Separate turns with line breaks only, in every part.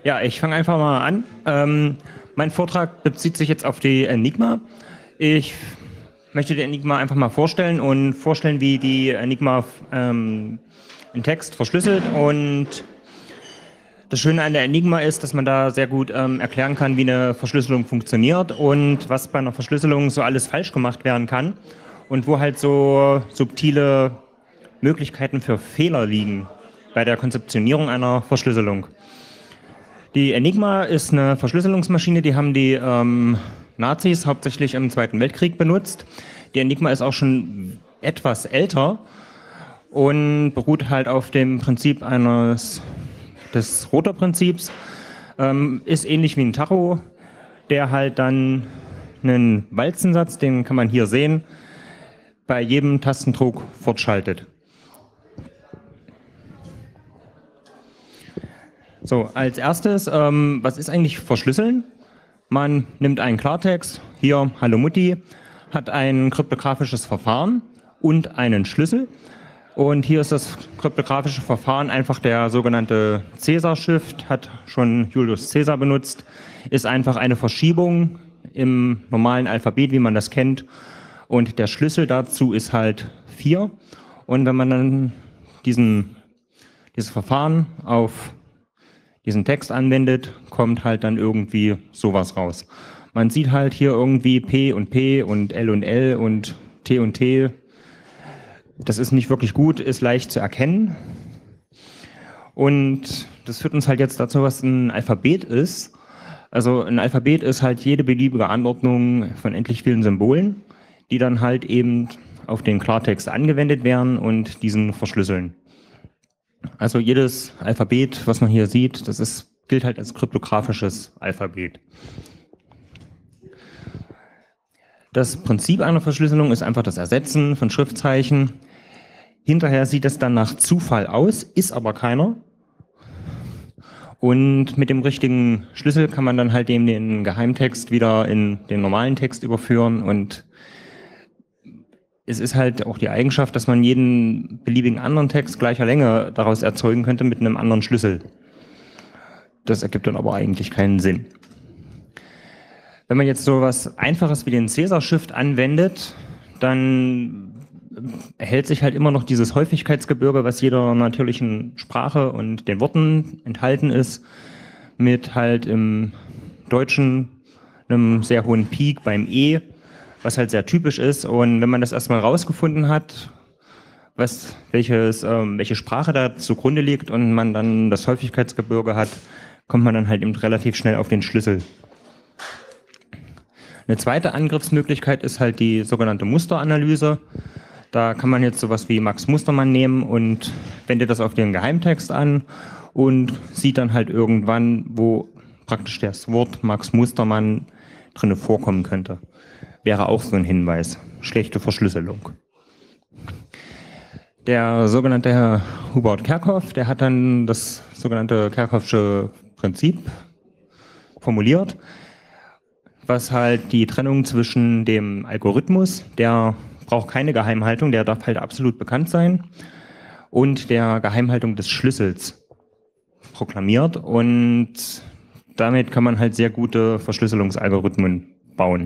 Ja, ich fange einfach mal an. Mein Vortrag bezieht sich jetzt auf die Enigma. Ich möchte die Enigma einfach mal vorstellen und vorstellen, wie die Enigma in Text verschlüsselt. Und das Schöne an der Enigma ist, dass man da sehr gut erklären kann, wie eine Verschlüsselung funktioniert und was bei einer Verschlüsselung so alles falsch gemacht werden kann und wo halt so subtile Möglichkeiten für Fehler liegen bei der Konzeptionierung einer Verschlüsselung. Die Enigma ist eine Verschlüsselungsmaschine, die haben die Nazis hauptsächlich im Zweiten Weltkrieg benutzt. Die Enigma ist auch schon etwas älter und beruht halt auf dem Prinzip des Rotor-Prinzips. Ist ähnlich wie ein Tacho, der halt dann einen Walzensatz, den kann man hier sehen, bei jedem Tastendruck fortschaltet. So, als erstes, was ist eigentlich Verschlüsseln? Man nimmt einen Klartext, hier Hallo Mutti, hat ein kryptografisches Verfahren und einen Schlüssel. Und hier ist das kryptografische Verfahren einfach der sogenannte Cäsar-Shift, hat schon Julius Caesar benutzt, ist einfach eine Verschiebung im normalen Alphabet, wie man das kennt. Und der Schlüssel dazu ist halt 4. Und wenn man dann dieses Verfahren auf diesen Text anwendet, kommt halt dann irgendwie sowas raus. Man sieht halt hier irgendwie P und L und T und T. Das ist nicht wirklich gut, ist leicht zu erkennen. Und das führt uns halt jetzt dazu, was ein Alphabet ist. Also ein Alphabet ist halt jede beliebige Anordnung von endlich vielen Symbolen, die dann halt eben auf den Klartext angewendet werden und diesen verschlüsseln. Also jedes Alphabet, was man hier sieht, gilt halt als kryptografisches Alphabet. Das Prinzip einer Verschlüsselung ist einfach das Ersetzen von Schriftzeichen. Hinterher sieht es dann nach Zufall aus, ist aber keiner. Und mit dem richtigen Schlüssel kann man dann halt eben den Geheimtext wieder in den normalen Text überführen. Und es ist halt auch die Eigenschaft, dass man jeden beliebigen anderen Text gleicher Länge daraus erzeugen könnte mit einem anderen Schlüssel. Das ergibt dann aber eigentlich keinen Sinn. Wenn man jetzt so was Einfaches wie den Cäsar-Shift anwendet, dann erhält sich halt immer noch dieses Häufigkeitsgebirge, was jeder natürlichen Sprache und den Worten enthalten ist, mit halt im Deutschen einem sehr hohen Peak beim E, was halt sehr typisch ist. Und wenn man das erstmal rausgefunden hat, welche Sprache da zugrunde liegt und man dann das Häufigkeitsgebirge hat, kommt man dann halt eben relativ schnell auf den Schlüssel. Eine zweite Angriffsmöglichkeit ist halt die sogenannte Musteranalyse. Da kann man jetzt sowas wie Max Mustermann nehmen und wendet das auf den Geheimtext an und sieht dann halt irgendwann, wo praktisch das Wort Max Mustermann drinne vorkommen könnte. Wäre auch so ein Hinweis. Schlechte Verschlüsselung. Der sogenannte Herr Hubert Kerckhoff, der hat dann das sogenannte Kerckhoffsche Prinzip formuliert, was halt die Trennung zwischen dem Algorithmus, der braucht keine Geheimhaltung, der darf halt absolut bekannt sein, und der Geheimhaltung des Schlüssels proklamiert. Und damit kann man halt sehr gute Verschlüsselungsalgorithmen bauen.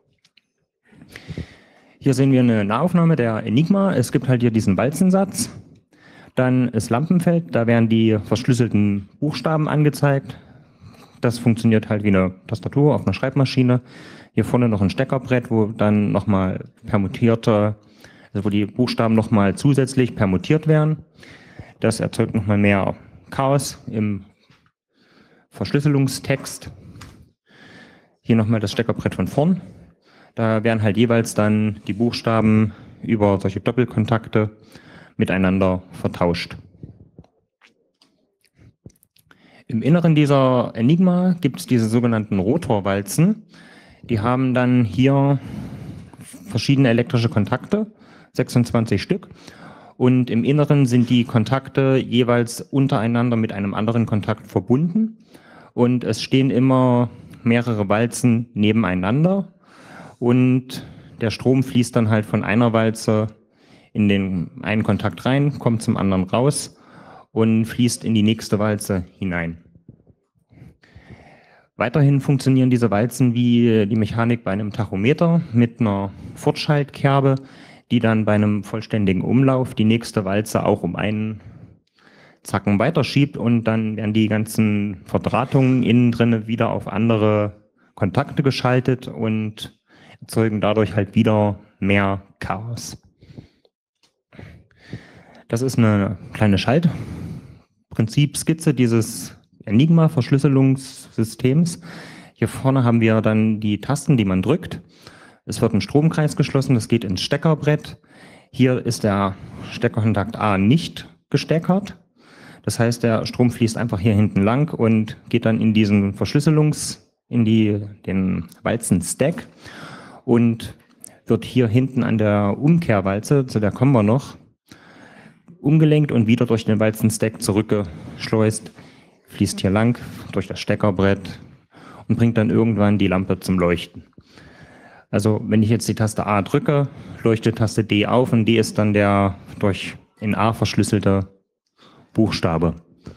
Hier sehen wir eine Nahaufnahme der Enigma. Es gibt halt hier diesen Walzensatz. Dann ist Lampenfeld, da werden die verschlüsselten Buchstaben angezeigt. Das funktioniert halt wie eine Tastatur auf einer Schreibmaschine. Hier vorne noch ein Steckerbrett, wo dann nochmal wo die Buchstaben nochmal zusätzlich permutiert werden. Das erzeugt nochmal mehr Chaos im Verschlüsselungstext. Hier nochmal das Steckerbrett von vorn. Da werden halt jeweils dann die Buchstaben über solche Doppelkontakte miteinander vertauscht. Im Inneren dieser Enigma gibt es diese sogenannten Rotorwalzen. Die haben dann hier verschiedene elektrische Kontakte, 26 Stück. Und im Inneren sind die Kontakte jeweils untereinander mit einem anderen Kontakt verbunden. Und es stehen immer mehrere Walzen nebeneinander. Und der Strom fließt dann halt von einer Walze in den einen Kontakt rein, kommt zum anderen raus und fließt in die nächste Walze hinein. Weiterhin funktionieren diese Walzen wie die Mechanik bei einem Tachometer mit einer Fortschaltkerbe, die dann bei einem vollständigen Umlauf die nächste Walze auch um einen Zacken weiterschiebt und dann werden die ganzen Verdrahtungen innen drin wieder auf andere Kontakte geschaltet und erzeugen dadurch halt wieder mehr Chaos. Das ist eine kleine Schaltprinzipskizze dieses Enigma-Verschlüsselungssystems. Hier vorne haben wir dann die Tasten, die man drückt. Es wird ein Stromkreis geschlossen, das geht ins Steckerbrett. Hier ist der Steckerkontakt A nicht gesteckert. Das heißt, der Strom fließt einfach hier hinten lang und geht dann in diesen den Walzen-Stack und wird hier hinten an der Umkehrwalze, zu der kommen wir noch, umgelenkt und wieder durch den Walzen-Stack zurückgeschleust, fließt hier lang durch das Steckerbrett und bringt dann irgendwann die Lampe zum Leuchten. Also wenn ich jetzt die Taste A drücke, leuchtet Taste D auf und D ist dann der durch in A verschlüsselte Buchstabe.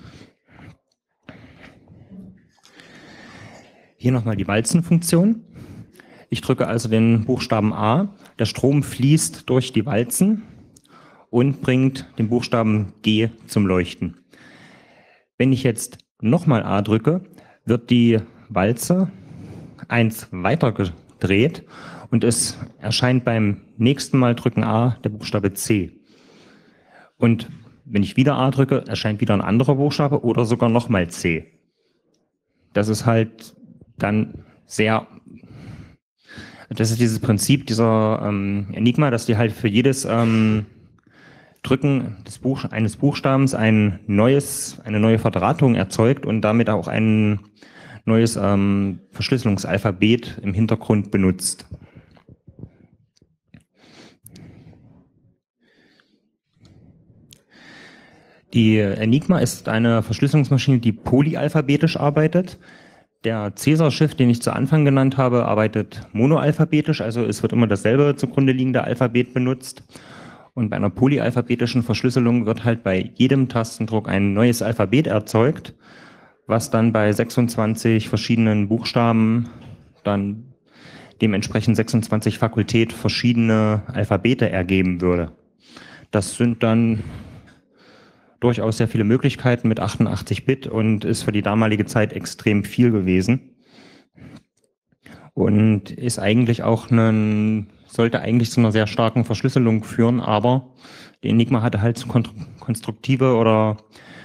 Hier nochmal die Walzenfunktion. Ich drücke also den Buchstaben A. Der Strom fließt durch die Walzen und bringt den Buchstaben G zum Leuchten. Wenn ich jetzt nochmal A drücke, wird die Walze 1 weiter gedreht und es erscheint beim nächsten Mal drücken A der Buchstabe C. Und wenn ich wieder A drücke, erscheint wieder ein anderer Buchstabe oder sogar nochmal C. Das ist halt dann das ist dieses Prinzip dieser Enigma, dass die halt für jedes Drücken eines Buchstabens eine neue Verdrahtung erzeugt und damit auch ein neues Verschlüsselungsalphabet im Hintergrund benutzt. Die Enigma ist eine Verschlüsselungsmaschine, die polyalphabetisch arbeitet. Der Caesar-Shift, den ich zu Anfang genannt habe, arbeitet monoalphabetisch, also es wird immer dasselbe zugrunde liegende Alphabet benutzt. Und bei einer polyalphabetischen Verschlüsselung wird halt bei jedem Tastendruck ein neues Alphabet erzeugt, was dann bei 26 verschiedenen Buchstaben dann dementsprechend 26 Fakultät verschiedene Alphabete ergeben würde. Das sind dann durchaus sehr viele Möglichkeiten mit 88 Bit und ist für die damalige Zeit extrem viel gewesen. Und ist eigentlich auch sollte eigentlich zu einer sehr starken Verschlüsselung führen, aber die Enigma hatte halt konstruktive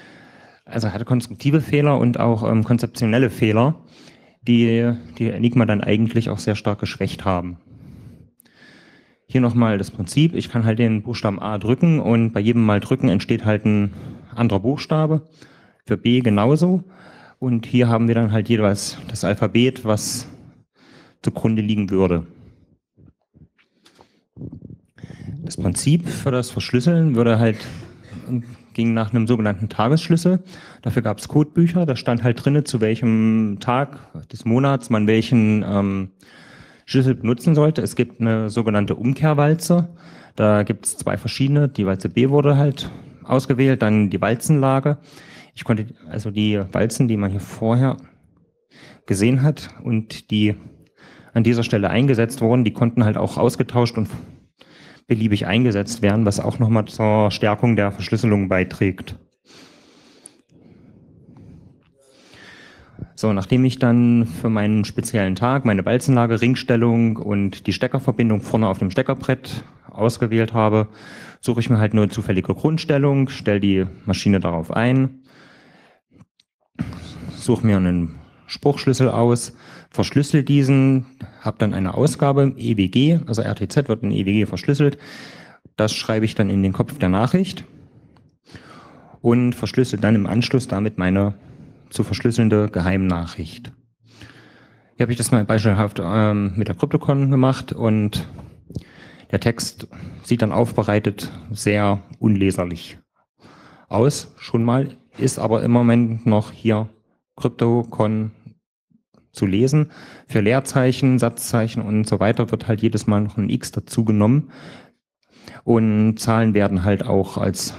Fehler und auch konzeptionelle Fehler, die Enigma dann eigentlich auch sehr stark geschwächt haben. Hier nochmal das Prinzip, ich kann halt den Buchstaben A drücken und bei jedem Mal drücken entsteht halt ein anderer Buchstabe, für B genauso. Und hier haben wir dann halt jeweils das Alphabet, was zugrunde liegen würde. Das Prinzip für das Verschlüsseln ging nach einem sogenannten Tagesschlüssel. Dafür gab es Codebücher, da stand halt drin, zu welchem Tag des Monats man welchen Schlüssel benutzen sollte. Es gibt eine sogenannte Umkehrwalze. Da gibt es 2 verschiedene. Die Walze B wurde halt ausgewählt, dann die Walzenlage. Ich konnte also die Walzen, die man hier vorher gesehen hat und die an dieser Stelle eingesetzt wurden, die konnten halt auch ausgetauscht und beliebig eingesetzt werden, was auch nochmal zur Stärkung der Verschlüsselung beiträgt. So, nachdem ich dann für meinen speziellen Tag meine Walzenlage, Ringstellung und die Steckerverbindung vorne auf dem Steckerbrett ausgewählt habe, suche ich mir halt nur zufällige Grundstellung, stelle die Maschine darauf ein, suche mir einen Spruchschlüssel aus, verschlüssel diesen, habe dann eine Ausgabe, EWG, also RTZ wird in EWG verschlüsselt. Das schreibe ich dann in den Kopf der Nachricht und verschlüssel dann im Anschluss damit meine zu verschlüsselnde Geheimnachricht. Hier habe ich das mal beispielhaft mit der Cryptocon gemacht und der Text sieht dann aufbereitet sehr unleserlich aus, schon mal, ist aber im Moment noch hier Cryptocon zu lesen. Für Leerzeichen, Satzzeichen und so weiter wird halt jedes Mal noch ein X dazu genommen und Zahlen werden halt auch als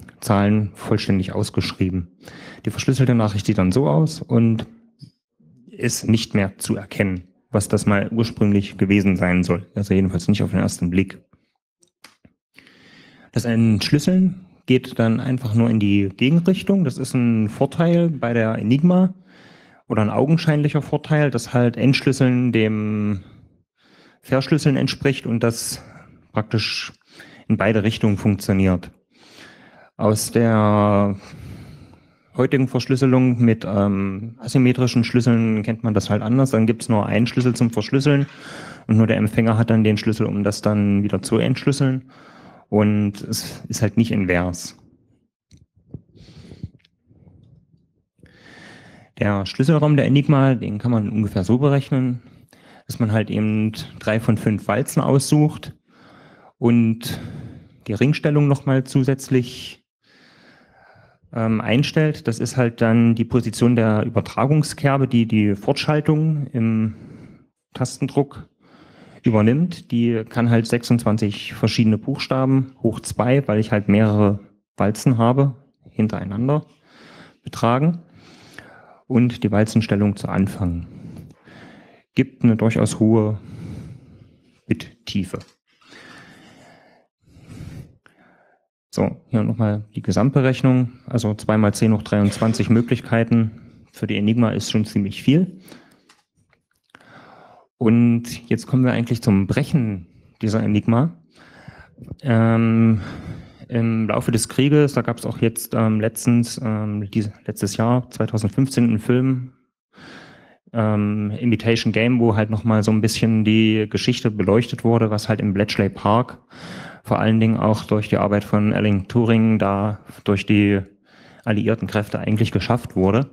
Zahlen vollständig ausgeschrieben. Die verschlüsselte Nachricht sieht dann so aus und ist nicht mehr zu erkennen, was das mal ursprünglich gewesen sein soll. Also jedenfalls nicht auf den ersten Blick. Das Entschlüsseln geht dann einfach nur in die Gegenrichtung. Das ist ein Vorteil bei der Enigma oder ein augenscheinlicher Vorteil, dass halt Entschlüsseln dem Verschlüsseln entspricht und das praktisch in beide Richtungen funktioniert. Aus der heutigen Verschlüsselung mit asymmetrischen Schlüsseln kennt man das halt anders. Dann gibt es nur einen Schlüssel zum Verschlüsseln und nur der Empfänger hat dann den Schlüssel, um das dann wieder zu entschlüsseln. Und es ist halt nicht invers. Der Schlüsselraum der Enigma, den kann man ungefähr so berechnen, dass man halt eben 3 von 5 Walzen aussucht und die Ringstellung nochmal zusätzlich einstellt. Das ist halt dann die Position der Übertragungskerbe, die die Fortschaltung im Tastendruck übernimmt. Die kann halt 26 verschiedene Buchstaben hoch 2, weil ich halt mehrere Walzen habe, hintereinander betragen. Und die Walzenstellung zu Anfang gibt eine durchaus hohe Bittiefe. So, hier nochmal die Gesamtberechnung. Also 2 mal 10 hoch 23 Möglichkeiten für die Enigma ist schon ziemlich viel. Und jetzt kommen wir eigentlich zum Brechen dieser Enigma. Im Laufe des Krieges, da gab es auch jetzt letztes Jahr, 2015, einen Film, Imitation Game, wo halt nochmal so ein bisschen die Geschichte beleuchtet wurde, was halt im Bletchley Park vor allen Dingen auch durch die Arbeit von Alan Turing da durch die alliierten Kräfte eigentlich geschafft wurde.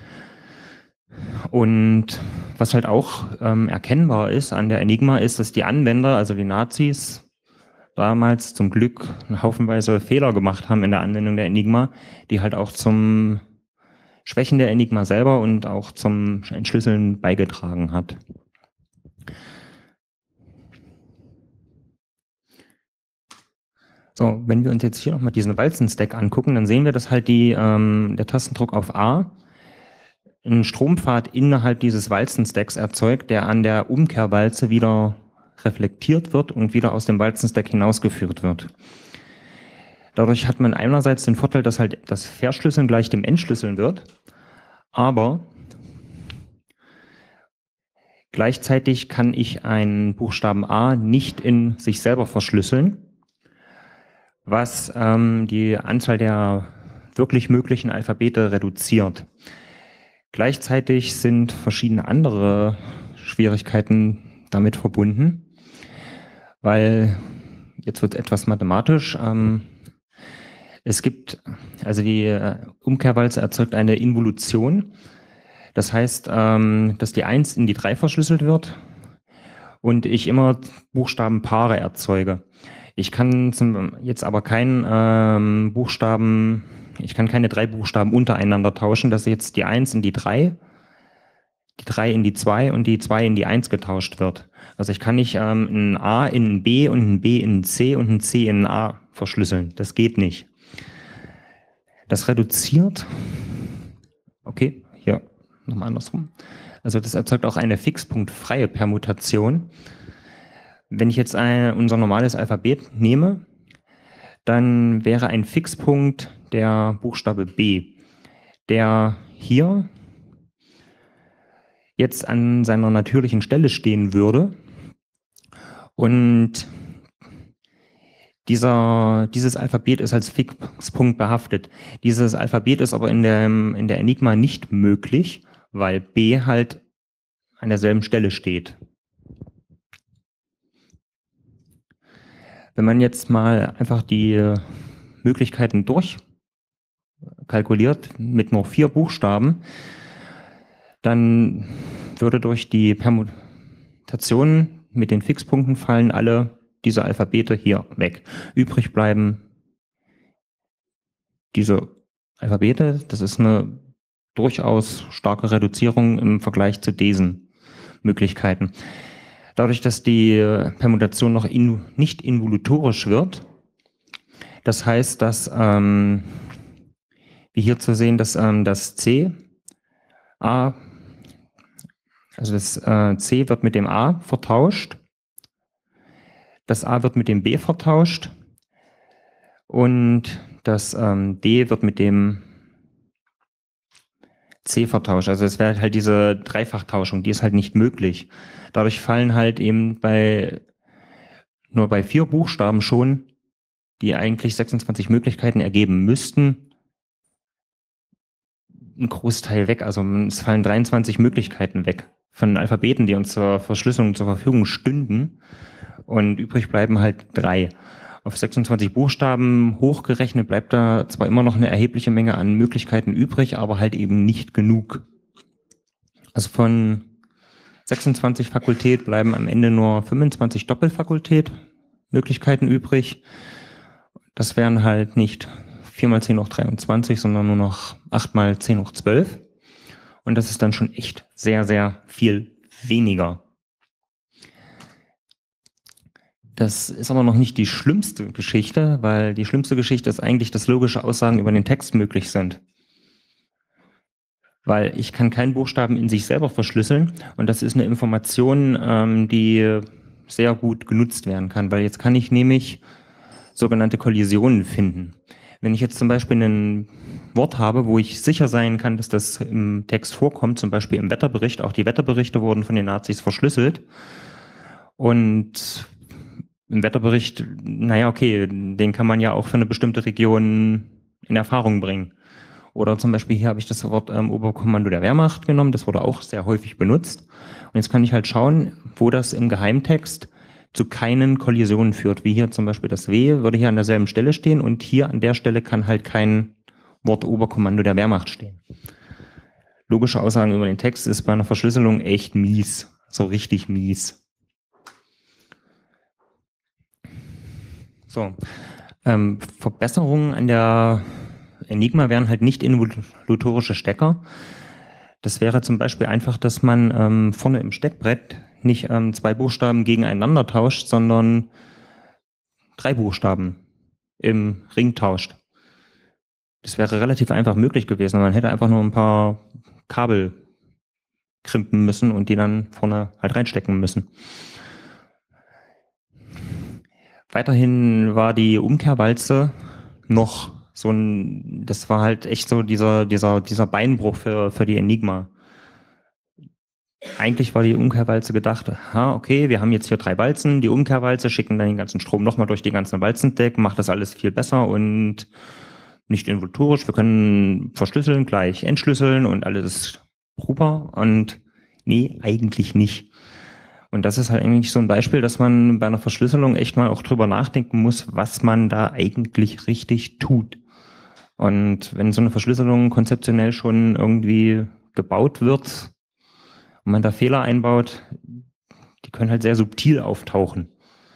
Und was halt auch erkennbar ist an der Enigma, ist, dass die Anwender, also die Nazis, damals zum Glück haufenweise Fehler gemacht haben in der Anwendung der Enigma, die halt auch zum Schwächen der Enigma selber und auch zum Entschlüsseln beigetragen hat. So, wenn wir uns jetzt hier nochmal diesen Walzen-Stack angucken, dann sehen wir, dass halt der Tastendruck auf A einen Strompfad innerhalb dieses Walzen-Stacks erzeugt, der an der Umkehrwalze wieder reflektiert wird und wieder aus dem Walzen-Stack hinausgeführt wird. Dadurch hat man einerseits den Vorteil, dass halt das Verschlüsseln gleich dem Entschlüsseln wird, aber gleichzeitig kann ich einen Buchstaben A nicht in sich selber verschlüsseln, was die Anzahl der wirklich möglichen Alphabete reduziert. Gleichzeitig sind verschiedene andere Schwierigkeiten damit verbunden, weil, jetzt wird es etwas mathematisch, es gibt, also die Umkehrwalze erzeugt eine Involution. Das heißt, dass die 1 in die 3 verschlüsselt wird und ich immer Buchstabenpaare erzeuge. Ich kann jetzt aber keinen ich kann keine 3 Buchstaben untereinander tauschen, dass jetzt die 1 in die 3 in die 2 und die 2 in die 1 getauscht wird. Also ich kann nicht ein A in ein B und ein B in ein C und ein C in ein A verschlüsseln. Das geht nicht. Das reduziert, okay, hier nochmal andersrum. Also das erzeugt auch eine fixpunktfreie Permutation. Wenn ich jetzt unser normales Alphabet nehme, dann wäre ein Fixpunkt der Buchstabe B, der hier jetzt an seiner natürlichen Stelle stehen würde. Und dieses Alphabet ist als Fixpunkt behaftet. Dieses Alphabet ist aber in der Enigma nicht möglich, weil B halt an derselben Stelle steht. Wenn man jetzt mal einfach die Möglichkeiten durchkalkuliert mit nur 4 Buchstaben, dann würde durch die Permutationen mit den Fixpunkten fallen alle diese Alphabete hier weg. Übrig bleiben diese Alphabete. Das ist eine durchaus starke Reduzierung im Vergleich zu diesen Möglichkeiten. Dadurch, dass die Permutation noch nicht involutorisch wird, das heißt, dass wie hier zu sehen, dass das C, A Also das C wird mit dem A vertauscht, das A wird mit dem B vertauscht und das D wird mit dem C vertauscht. Also es wäre halt diese Dreifachtauschung, die ist halt nicht möglich. Dadurch fallen halt eben nur bei 4 Buchstaben schon, die eigentlich 26 Möglichkeiten ergeben müssten, ein Großteil weg. Also es fallen 23 Möglichkeiten weg von Alphabeten, die uns zur Verschlüsselung zur Verfügung stünden. Und übrig bleiben halt 3. Auf 26 Buchstaben hochgerechnet bleibt da zwar immer noch eine erhebliche Menge an Möglichkeiten übrig, aber halt eben nicht genug. Also von 26 Fakultät bleiben am Ende nur 25 Doppelfakultät-Möglichkeiten übrig. Das wären halt nicht 4 mal 10 hoch 23, sondern nur noch 8 mal 10 hoch 12. Und das ist dann schon echt sehr, sehr viel weniger. Das ist aber noch nicht die schlimmste Geschichte, weil die schlimmste Geschichte ist eigentlich, dass logische Aussagen über den Text möglich sind. Weil ich kann keinen Buchstaben in sich selber verschlüsseln und das ist eine Information, die sehr gut genutzt werden kann, weil jetzt kann ich nämlich sogenannte Kollisionen finden. Wenn ich jetzt zum Beispiel ein Wort habe, wo ich sicher sein kann, dass das im Text vorkommt, zum Beispiel im Wetterbericht, auch die Wetterberichte wurden von den Nazis verschlüsselt und im Wetterbericht, naja, okay, den kann man ja auch für eine bestimmte Region in Erfahrung bringen. Oder zum Beispiel hier habe ich das Wort Oberkommando der Wehrmacht genommen, das wurde auch sehr häufig benutzt. Und jetzt kann ich halt schauen, wo das im Geheimtext zu keinen Kollisionen führt. Wie hier zum Beispiel das W würde hier an derselben Stelle stehen und hier an der Stelle kann halt kein Wort Oberkommando der Wehrmacht stehen. Logische Aussagen über den Text ist bei einer Verschlüsselung echt mies, so richtig mies. So, Verbesserungen an der Enigma wären halt nicht involutorische Stecker. Das wäre zum Beispiel einfach, dass man vorne im Steckbrett nicht 2 Buchstaben gegeneinander tauscht, sondern 3 Buchstaben im Ring tauscht. Das wäre relativ einfach möglich gewesen. Man hätte einfach nur ein paar Kabel krimpen müssen und die dann vorne halt reinstecken müssen. Weiterhin war die Umkehrwalze noch so das war halt echt so dieser Beinbruch für die Enigma. Eigentlich war die Umkehrwalze gedacht, okay, wir haben jetzt hier 3 Walzen, die Umkehrwalze, schicken dann den ganzen Strom nochmal durch die ganzen Walzendeck, macht das alles viel besser und nicht involutorisch. Wir können verschlüsseln, gleich entschlüsseln und alles ist super. Und nee, eigentlich nicht. Und das ist halt eigentlich so ein Beispiel, dass man bei einer Verschlüsselung echt mal auch drüber nachdenken muss, was man da eigentlich richtig tut. Und wenn so eine Verschlüsselung konzeptionell schon irgendwie gebaut wird und man da Fehler einbaut, die können halt sehr subtil auftauchen.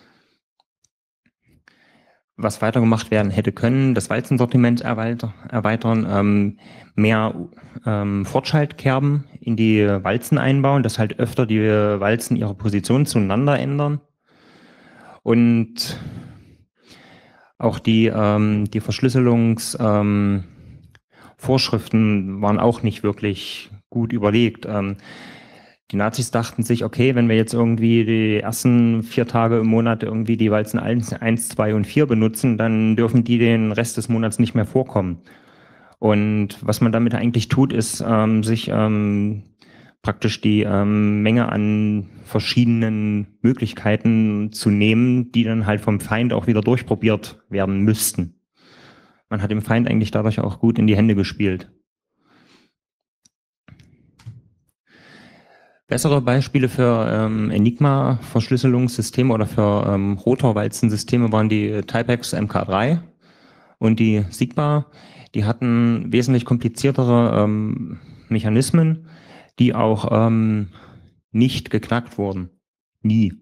Was weiter gemacht werden hätte können, das Walzensortiment erweitern, mehr Fortschaltkerben in die Walzen einbauen, dass halt öfter die Walzen ihre Position zueinander ändern. Und auch die Verschlüsselungsvorschriften waren auch nicht wirklich gut überlegt. Die Nazis dachten sich, okay, wenn wir jetzt irgendwie die ersten 4 Tage im Monat irgendwie die Walzen 1, 2 und 4 benutzen, dann dürfen die den Rest des Monats nicht mehr vorkommen. Und was man damit eigentlich tut, ist sich praktisch die Menge an verschiedenen Möglichkeiten zu nehmen, die dann halt vom Feind auch wieder durchprobiert werden müssten. Man hat dem Feind eigentlich dadurch auch gut in die Hände gespielt. Bessere Beispiele für Enigma-Verschlüsselungssysteme oder für Rotorwalzensysteme waren die Typex MK3 und die Sigma. Die hatten wesentlich kompliziertere Mechanismen, die auch nicht geknackt wurden. Nie.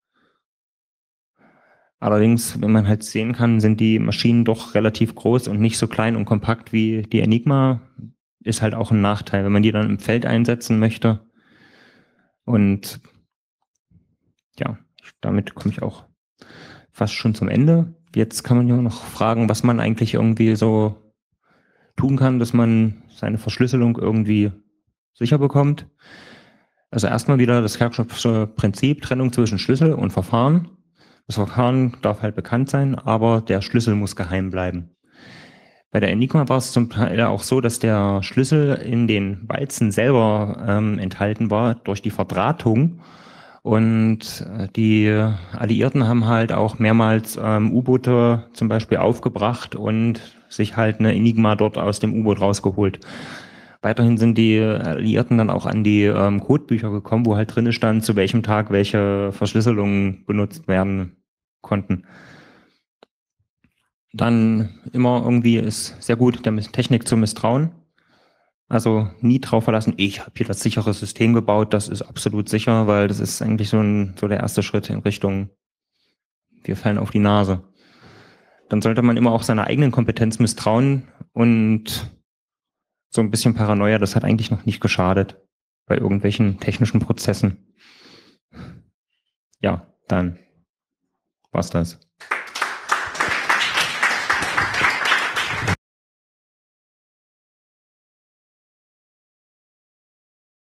Allerdings, wenn man halt sehen kann, sind die Maschinen doch relativ groß und nicht so klein und kompakt wie die Enigma. Ist halt auch ein Nachteil, wenn man die dann im Feld einsetzen möchte. Und ja, damit komme ich auch fast schon zum Ende. Jetzt kann man ja noch fragen, was man eigentlich irgendwie so tun kann, dass man seine Verschlüsselung irgendwie sicher bekommt. Also erstmal wieder das Kerckhoffsche Prinzip, Trennung zwischen Schlüssel und Verfahren. Das Verfahren darf halt bekannt sein, aber der Schlüssel muss geheim bleiben. Bei der Enigma war es zum Teil auch so, dass der Schlüssel in den Walzen selber enthalten war durch die Verdrahtung. Und die Alliierten haben halt auch mehrmals U-Boote zum Beispiel aufgebracht und sich halt eine Enigma dort aus dem U-Boot rausgeholt. Weiterhin sind die Alliierten dann auch an die Codebücher gekommen, wo halt drin stand, zu welchem Tag welche Verschlüsselungen benutzt werden konnten. Dann immer irgendwie ist sehr gut, der Technik zu misstrauen. Also nie drauf verlassen, ich habe hier das sichere System gebaut, das ist absolut sicher, weil das ist eigentlich so der erste Schritt in Richtung, wir fallen auf die Nase. Dann sollte man immer auch seiner eigenen Kompetenz misstrauen und so ein bisschen Paranoia, das hat eigentlich noch nicht geschadet bei irgendwelchen technischen Prozessen. Ja, dann war's das.